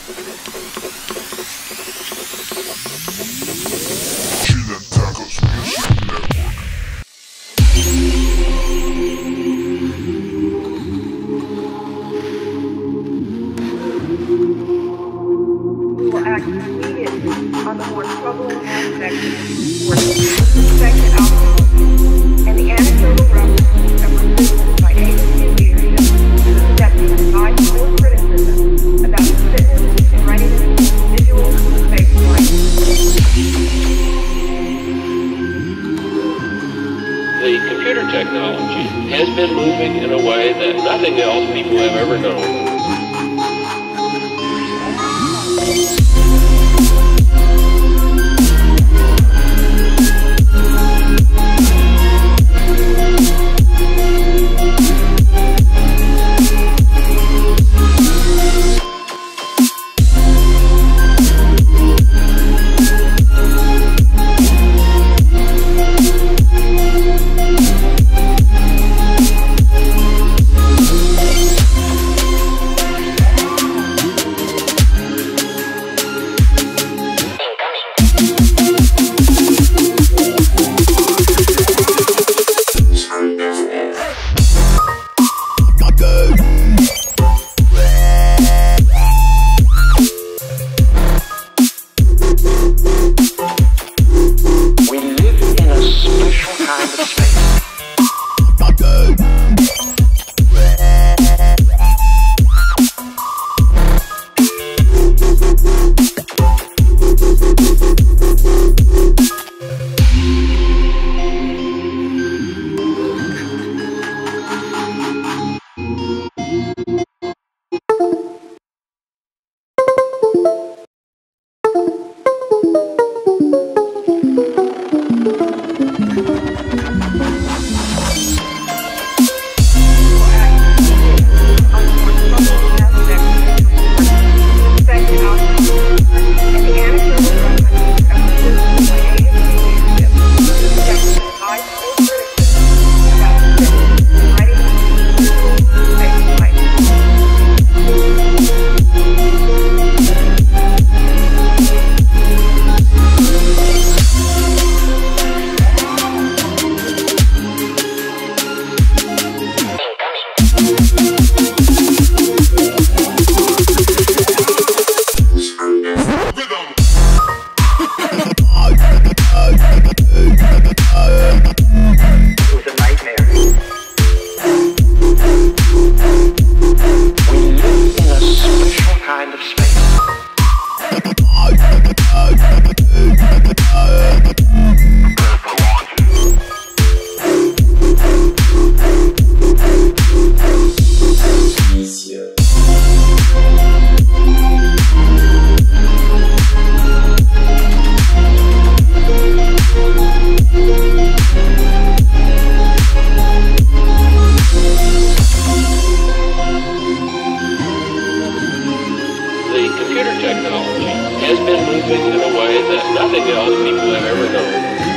Will act immediately on the more troubling aspects with respect to alcohol and the anecdotal references that were given by agency leadership to accepting bipolar criticism about the fitness and readiness of individuals to face life. The computer technology has been moving in a way that nothing else people have ever known. Technology has been moving in a way that nothing else people have ever known.